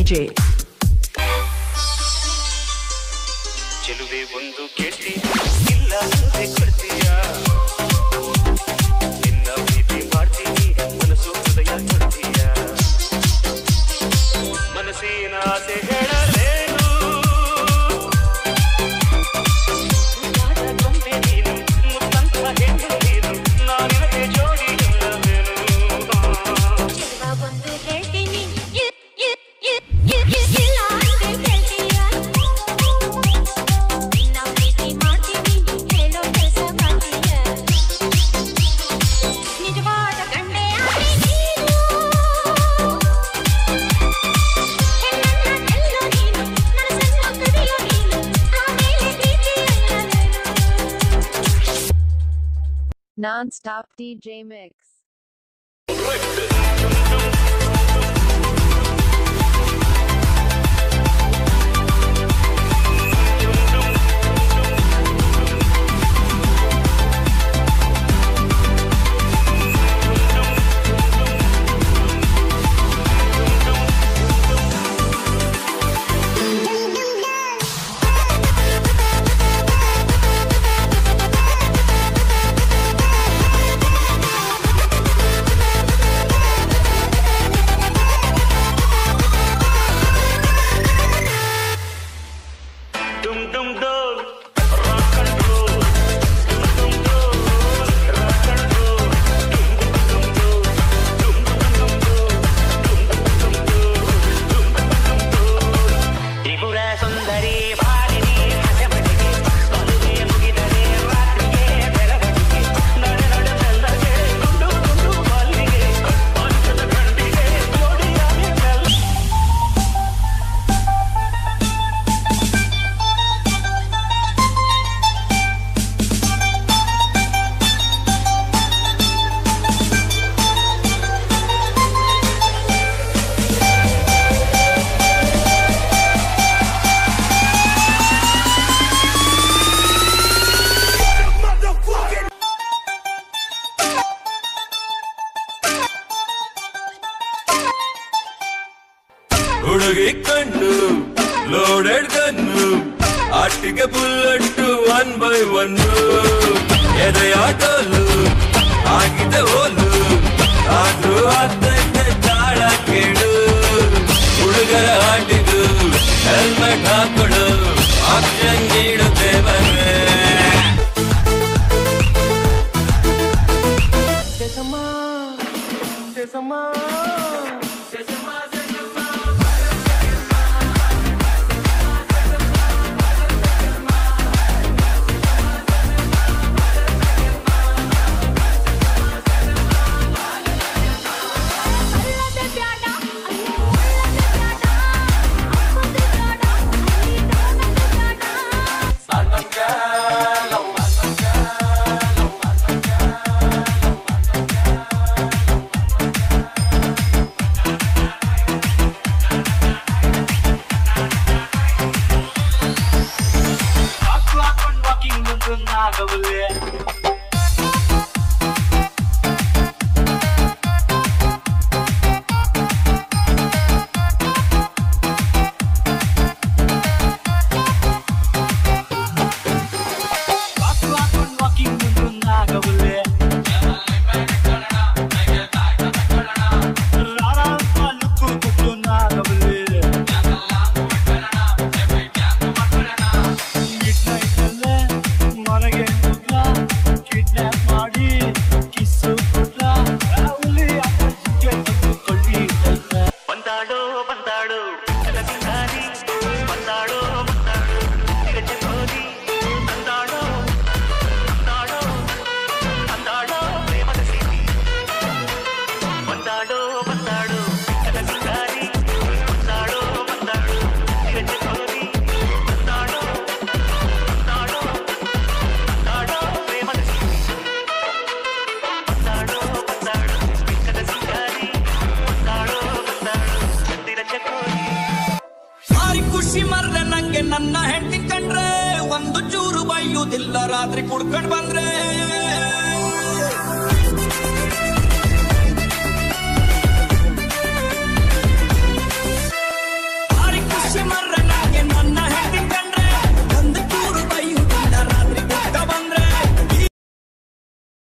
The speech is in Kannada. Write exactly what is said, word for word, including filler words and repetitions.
J. ಚೆಲುವೆ ಒಂದು ಕೆಟ್ಟಿ ಇಲ್ಲ ಸುದ್ದಿ ಕೊಡ್ತೀಯಾ ನಿನ್ನ ಪ್ರೀತಿ ಮಾಡ್ತೀನಿ ಮನಸ್ಸು ಹೃದಯ ಕೊಡ್ತೀಯಾ ಮನಸ್ಸಿನ ಆಸೆ ಹೇಳಲೇನು ಗೊಂಬೆ ನೀನು ಮುತ್ತಂತ ಹೆಣ್ಣು ನೀನು ನಾನಿನಗೆ ಜೋಡಿ ಇಲ್ಲವೇನು ಒಂದು ಹೇಳ್ತೀನಿ ಇಲ್ಲ ಅಂತ ಹೇಳ್ತೀಯಾ ನಿನ್ನ ಪ್ರೀತಿ ಮಾಡ್ತೀನಿ ಹೇಳೋ ಕೆಲಸ ಮಾಡ್ತೀಯಾ ನಿಜವಾದ ಗಂಡೆ ಆಗಿ ನೀನು ಹೆಣ್ಣನ್ನೆಲ್ಲೋ ನೀನು ಮನಸ್ಸನ್ನು ಕದಿಯೋ ನೀನು ಆಮೇಲೆ ಪ್ರೀತಿ ಅಲ್ಲವೇನು Non-stop D J mix. Dum dum dum, rock and roll. Dum dum dum, rock and roll. Dum dum dum, dum dum dum, dum dum dum, dum dum dum. Tripura ಸುಂದರಿ ಬಾರಿನಿ ಹಸೆಮಣಿಗೆ ಬಲುವೆ ಮುಗಿದರೆ ರಾತ್ರಿಗೆ ಬೆಳವಣಿಗೆ ನಡೆ ನಡೆ ಮೆಲ್ಲಗೆ ಗುಂಡು ಗುಂಡು ಮಲ್ಲಿಗೆ ಪಂಚದ ಗಂಡಿಗೆ ಜೋಡಿಯಾಗಿ ಮೆಲ್ಲ ಹುಡುಗಿ ಕಣ್ಣು ಲೋಡೆಡ್ ಗನ್ನು ಆಟಿಗೆ ಬುಲ್ಲಟ್ಟು ಒನ್ ಬೈ ಒನ್ ಎದೆಯಾಟಲು ಆಗಿದೆ ಹೋಲು ಆದ್ರೂ ಆಗ್ತೈತೆ ತಾಳ ಕೇಳು ಹುಡುಗರ ಆಟಿದು ಹೆಲ್ಮೆಟ್ ಹಾಕೊಡು ಆಕ್ಷನ್ ನೀಡುತ್ತೇವೆ ಅಲ್ಲದೆ ಬ್ಯಾಡ ಅಲ್ಲದೆ ಬ್ಯಾಡ ಅಪ್ಪದೆ ಬ್ಯಾಡ ಅಲ್ಲಿ ತೋನದೆ ಬ್ಯಾಡ ಬಂದಾಡೋ ಬಂದಾಡೋ ಕಲಸಿಂಗಾರಿ ಬಂದಾಡೋ ಬಂದಾಡೋ ತಿರಚೆ ಕೋರಿ ಬಂದಾಡೋ ಬಂದಾಡೋ ಬಂದಾಡೋ ಪ್ರೇಮದ ಸಿರಿ ಬಂದಾಡೋ ಬಂದಾಡೋ ಕಲಸಿಂಗಾರಿ ಬಂದಾಡೋ ಬಂದಾಡೋ ತಿರಚೆ ಕೋರಿ ಬಂದಾಡೋ ಬಂದಾಡೋ ಬಂದಾಡೋ ಪ್ರೇಮದ ಸಿರಿ ಬಂದಾಡೋ ಬಂದಾಡೋ ಕಲಸಿಂಗಾರಿ ಬಂದಾಡೋ ಬಂದಾಡೋ ತಿರಚೆ ಕೋರಿ ಭಾರಿ ಖುಷಿ ಮರ್ರೆ ನಂಗೆ ನನ್ನ ಹೆಂಡತಿ ಕಂಡ್ರೆ ಒಂದು ಚೂರು ಬೈಯುವುದಿಲ್ಲ ರಾತ್ರಿ ಕುಡ್ಕೊಂಡ್ ಬಂದ್ರೆ